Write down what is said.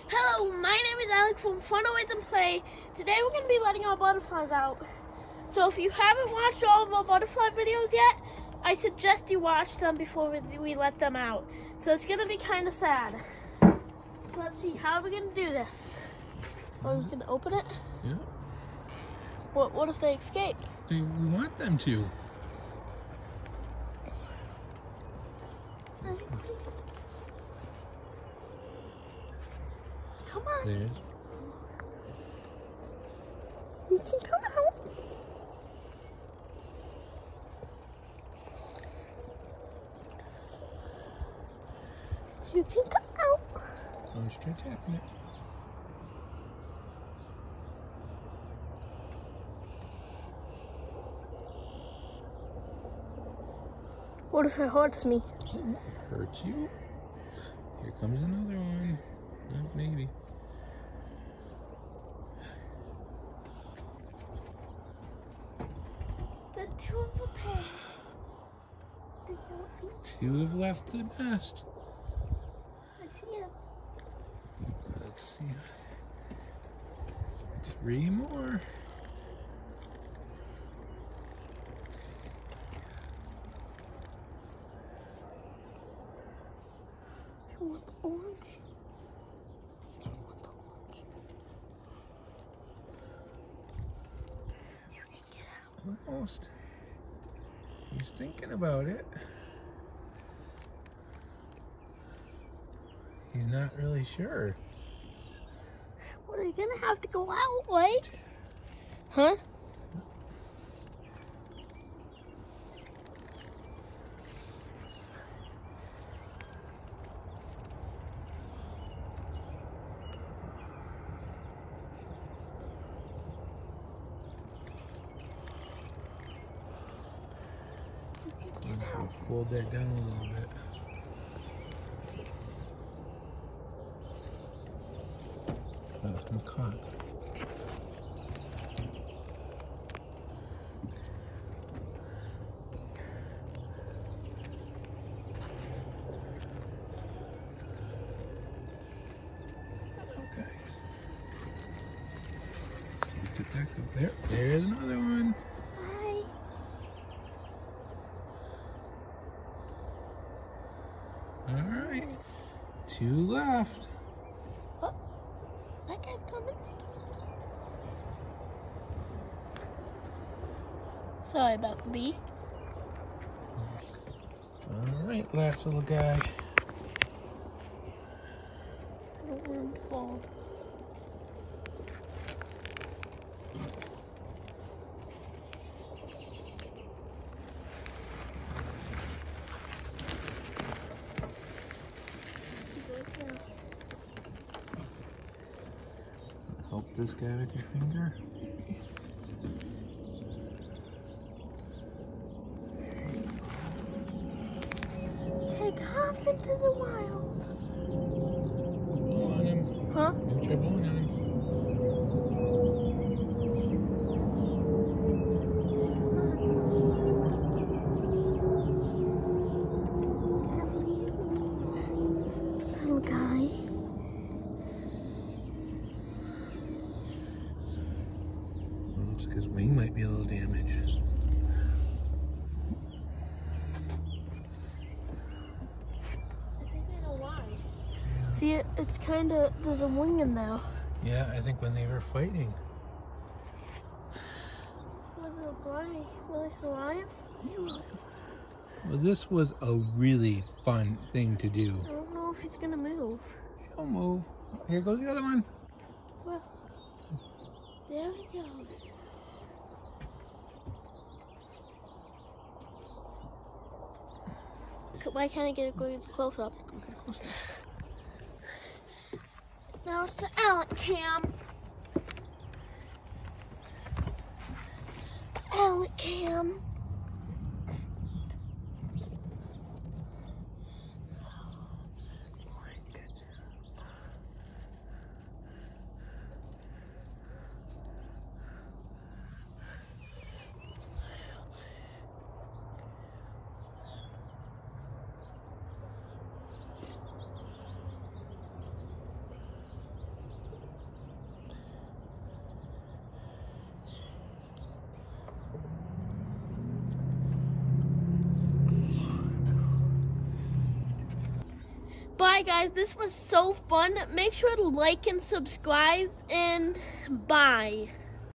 Hello, my name is Alex from Fun Always and Play. Today we're going to be letting our butterflies out. So if you haven't watched all of our butterfly videos yet, I suggest you watch them before we let them out. So it's going to be kind of sad. Let's see, how are we going to do this? Are we going to open it? Yeah. What if they escape? We want them to. Come on. There's. You can come out. You can come out. Let's try tapping it. What if it hurts me? Hurts you? Here comes another one. Maybe. The two of a pair. Two have left the nest. I see it. Let's see. 3 more. You want the orange? You want the orange? You can get out. Almost. He's thinking about it. He's not really sure. Well, you're gonna have to go out, right? Huh? So fold that down a little bit. That's my caught. Okay. Get it back up there. There's another one. Hi. All right. 2 left. Oh, that guy's coming. Sorry about the bee. All right, last little guy. I don't want him to fall. Help this guy with your finger. Take off into the wild. Blow on him. Huh? You try blowing on him. Little guy. Well, looks like his wing might be a little damaged. See, it's kind of, there's a wing in there. Yeah, I think when they were fighting. Will they survive? Well, this was a really fun thing to do. I don't know if he's gonna move. He'll move. Here goes the other one. Well, there he goes. Why can't I get a good close up? Okay, close now. Now it's the Alec cam. Alec cam. Alright guys, this was so fun. Make sure to like and subscribe, and bye.